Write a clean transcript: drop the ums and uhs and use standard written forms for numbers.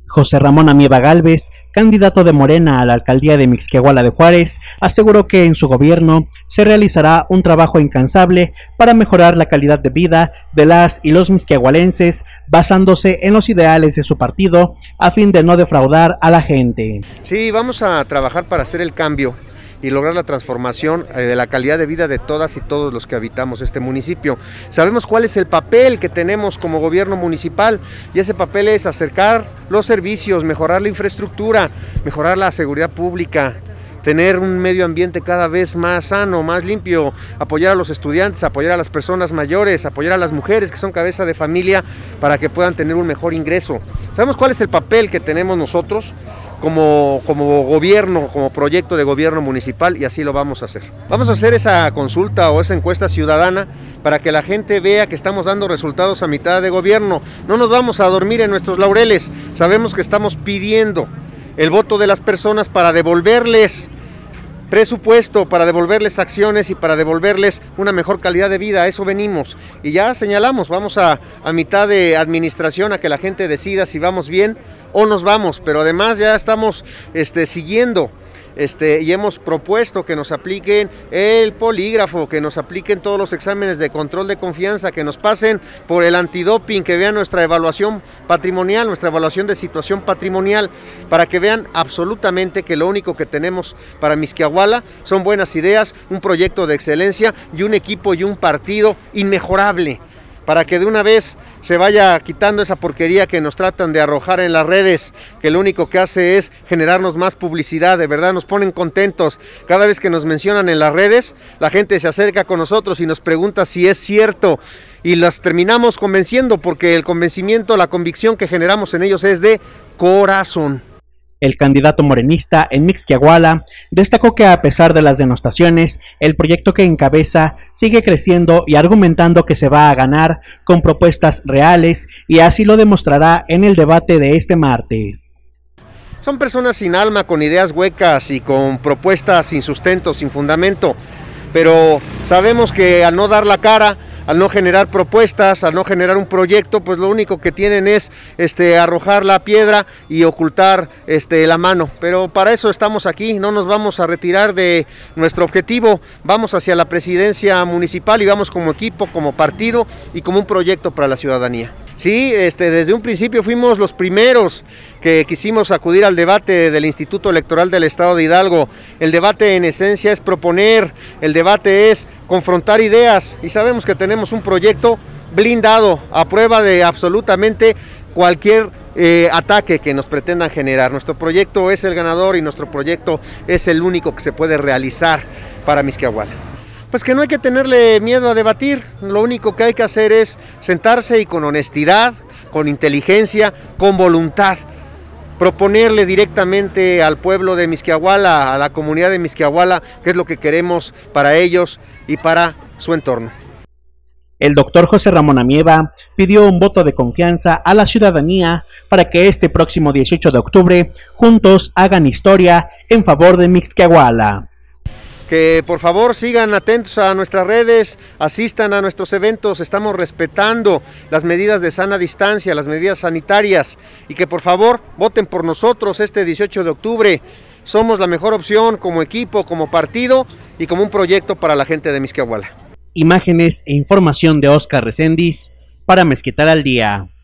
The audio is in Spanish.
José Ramón Amieva Gálvez, candidato de Morena a la alcaldía de Mixquiahuala de Juárez, aseguró que en su gobierno se realizará un trabajo incansable para mejorar la calidad de vida de las y los mixquiahualenses, basándose en los ideales de su partido, a fin de no defraudar a la gente. Sí, vamos a trabajar para hacer el cambio y lograr la transformación de la calidad de vida de todas y todos los que habitamos este municipio. Sabemos cuál es el papel que tenemos como gobierno municipal, y ese papel es acercar los servicios, mejorar la infraestructura, mejorar la seguridad pública, tener un medio ambiente cada vez más sano, más limpio, apoyar a los estudiantes, apoyar a las personas mayores, apoyar a las mujeres que son cabeza de familia para que puedan tener un mejor ingreso. Sabemos cuál es el papel que tenemos nosotros como gobierno, como proyecto de gobierno municipal, y así lo vamos a hacer. Vamos a hacer esa consulta o esa encuesta ciudadana para que la gente vea que estamos dando resultados a mitad de gobierno. No nos vamos a dormir en nuestros laureles, sabemos que estamos pidiendo el voto de las personas para devolverles presupuesto, para devolverles acciones y para devolverles una mejor calidad de vida. A eso venimos, y ya señalamos, vamos a mitad de administración a que la gente decida si vamos bien o nos vamos, pero además ya estamos siguiendo y hemos propuesto que nos apliquen el polígrafo, que nos apliquen todos los exámenes de control de confianza, que nos pasen por el antidoping, que vean nuestra evaluación patrimonial, nuestra evaluación de situación patrimonial, para que vean absolutamente que lo único que tenemos para Mixquiahuala son buenas ideas, un proyecto de excelencia y un equipo y un partido inmejorable, para que de una vez se vaya quitando esa porquería que nos tratan de arrojar en las redes, que lo único que hace es generarnos más publicidad. De verdad nos ponen contentos. Cada vez que nos mencionan en las redes, la gente se acerca con nosotros y nos pregunta si es cierto, y las terminamos convenciendo, porque el convencimiento, la convicción que generamos en ellos es de corazón. El candidato morenista en Mixquiahuala destacó que, a pesar de las denostaciones, el proyecto que encabeza sigue creciendo, y argumentando que se va a ganar con propuestas reales, y así lo demostrará en el debate de este martes. Son personas sin alma, con ideas huecas y con propuestas sin sustento, sin fundamento, pero sabemos que al no dar la cara, al no generar propuestas, al no generar un proyecto, pues lo único que tienen es arrojar la piedra y ocultar la mano. Pero para eso estamos aquí, no nos vamos a retirar de nuestro objetivo, vamos hacia la presidencia municipal y vamos como equipo, como partido y como un proyecto para la ciudadanía. Sí, desde un principio fuimos los primeros que quisimos acudir al debate del Instituto Electoral del Estado de Hidalgo. El debate en esencia es proponer, el debate es confrontar ideas, y sabemos que tenemos un proyecto blindado a prueba de absolutamente cualquier ataque que nos pretendan generar. Nuestro proyecto es el ganador y nuestro proyecto es el único que se puede realizar para Mixquiahuala. Pues que no hay que tenerle miedo a debatir, lo único que hay que hacer es sentarse y con honestidad, con inteligencia, con voluntad, proponerle directamente al pueblo de Mixquiahuala, a la comunidad de Mixquiahuala, qué es lo que queremos para ellos y para su entorno. El doctor José Ramón Amieva pidió un voto de confianza a la ciudadanía para que este próximo 18 de octubre juntos hagan historia en favor de Mixquiahuala. Que por favor sigan atentos a nuestras redes, asistan a nuestros eventos, estamos respetando las medidas de sana distancia, las medidas sanitarias, y que por favor voten por nosotros este 18 de octubre. Somos la mejor opción como equipo, como partido y como un proyecto para la gente de Mixquiahuala. Imágenes e información de Oscar Reséndiz para Mezquital al Día.